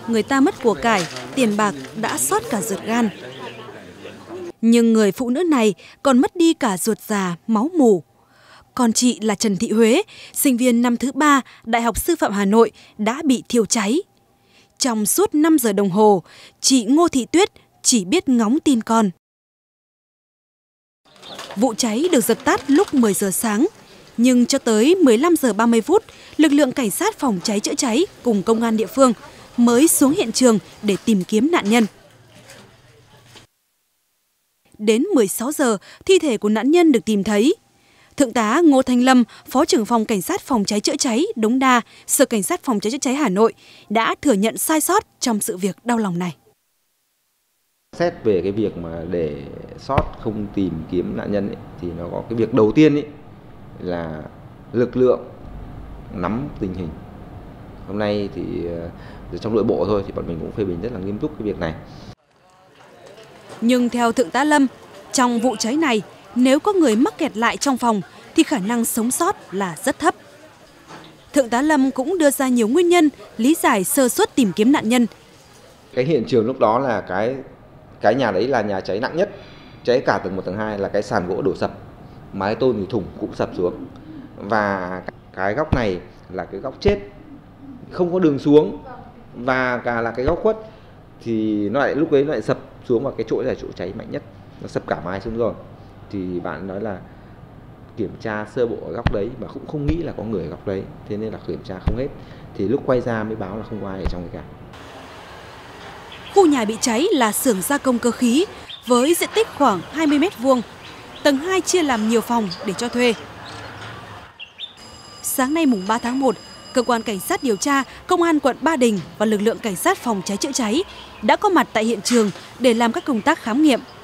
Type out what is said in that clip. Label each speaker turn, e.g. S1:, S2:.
S1: người ta mất của cải, tiền bạc đã xót cả ruột gan. Nhưng người phụ nữ này còn mất đi cả ruột già, máu mủ. Còn chị là Trần Thị Huế, sinh viên năm thứ 3 Đại học Sư phạm Hà Nội đã bị thiêu cháy. Trong suốt 5 giờ đồng hồ, chị Ngô Thị Tuyết chỉ biết ngóng tin con. Vụ cháy được dập tắt lúc 10 giờ sáng, nhưng cho tới 15 giờ 30 phút, lực lượng cảnh sát phòng cháy chữa cháy cùng công an địa phương mới xuống hiện trường để tìm kiếm nạn nhân. Đến 16 giờ, thi thể của nạn nhân được tìm thấy. Thượng tá Ngô Thanh Lâm, Phó trưởng phòng Cảnh sát phòng cháy chữa cháy Đống Đa, Sở Cảnh sát phòng cháy chữa cháy Hà Nội đã thừa nhận sai sót trong sự việc đau lòng này.
S2: Xét về cái việc mà để sót không tìm kiếm nạn nhân ấy, thì nó có cái việc đầu tiên ấy, là lực lượng nắm tình hình. Hôm nay thì trong nội bộ thôi thì bọn mình cũng phê bình rất là nghiêm túc cái việc này.
S1: Nhưng theo Thượng tá Lâm, trong vụ cháy này, nếu có người mắc kẹt lại trong phòng thì khả năng sống sót là rất thấp. Thượng tá Lâm cũng đưa ra nhiều nguyên nhân lý giải sơ suất tìm kiếm nạn nhân.
S2: Cái hiện trường lúc đó là cái nhà đấy là nhà cháy nặng nhất, cháy cả tầng 1 tầng 2 là cái sàn gỗ đổ sập, mái tôn thì thủng cũng sập xuống. Và cái góc này là cái góc chết, không có đường xuống, và cả là cái góc khuất thì nó lại lúc ấy nó lại sập xuống vào cái chỗ là chỗ cháy mạnh nhất, nó sập cả mái xuống rồi. Thì bạn nói là kiểm tra sơ bộ ở góc đấy mà cũng không nghĩ là có người ở góc đấy, thế nên là kiểm tra không hết. Thì lúc quay ra mới báo là không có ai ở trong cái cả.
S1: Khu nhà bị cháy là xưởng gia công cơ khí với diện tích khoảng 20 m². Tầng 2 chia làm nhiều phòng để cho thuê. Sáng nay mùng 3 tháng 1, Cơ quan Cảnh sát điều tra Công an quận Ba Đình và lực lượng Cảnh sát phòng cháy chữa cháy đã có mặt tại hiện trường để làm các công tác khám nghiệm,